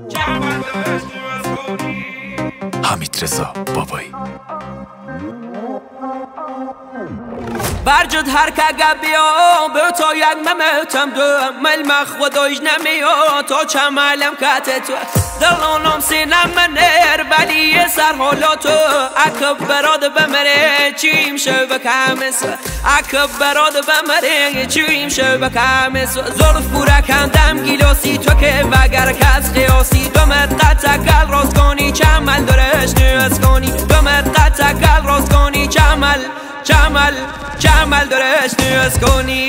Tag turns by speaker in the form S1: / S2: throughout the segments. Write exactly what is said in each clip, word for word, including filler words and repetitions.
S1: حمید رضا بابایی
S2: برجد هر که بیا به تو یک ممتم دو مل خودش نمیا تو چمالم کت تو دلانم سینم منر ولی سر حالا تو عقب براد بمره چیم شو بکمس عقب براد بمره چیم شو بکمس زلف پورا کندم گیلاسی تو که وگر کس قیاسی دومت قطع گل راست کنی چمل درش نیست کنی دومت قطع گل راست کنی چمل چمل چمل درش نیست کنی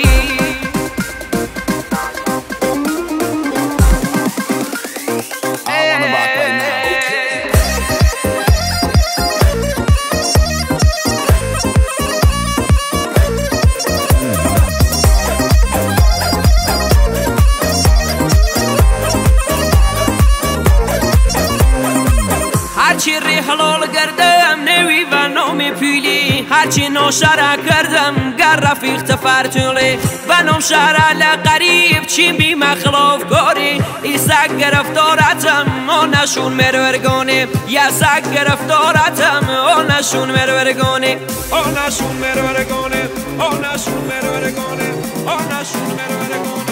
S2: هرچی ری حلال کردم نوی و نام پیلی هرچی ناشره کردم گر رفیق تفرتولی و نام شهر لقریب چی بی مخلاف کاری ای سگ گرفتارتم آنشون مرورگانه یه سگ گرفتارتم آنشون مرورگانه آنشون مرورگانه آنشون مرورگانه آنشون مرورگانه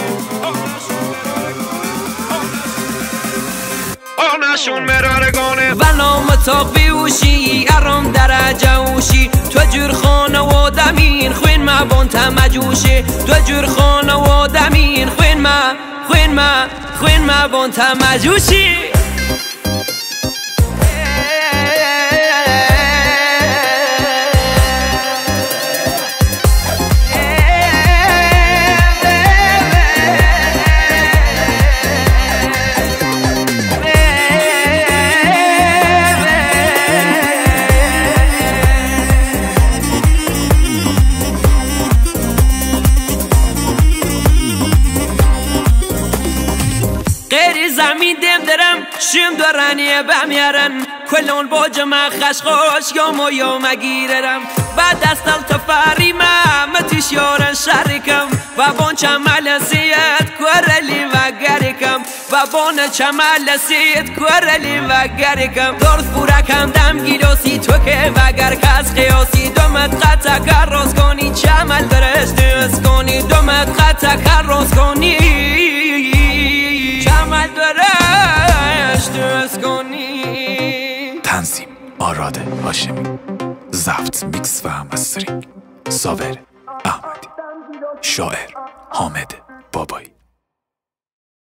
S2: آنشون مرارگانه و نام تا بیوشی ارام درجه اوشی تو جور خانه و دمین خوین ما بانت مجوشی تو جور خانه و دمین خوین ما خوین ما خوین ما بانت مجوشی غير زمین دم درم شم دارنیه بمیارن کلون با جمع خشخاش یوم و یوم گیررم بعد دستال تفاری ما متیش یارن شرکم و بان چمال سیت کرلی و گرکم و بان چمال سیت کرلی و گرکم دارد پورا کم دم گیلاسی تو که وگر کس قیاسی دومت قطع کر راست کنی چمل درش نیست کنی دومت قطع کر راست کنی چمل درش نیست کنی.
S1: تنظیم آراد هاشمی، ضبط میکس و مسترینگ ساور احمدی، شاعر حامد بابایی.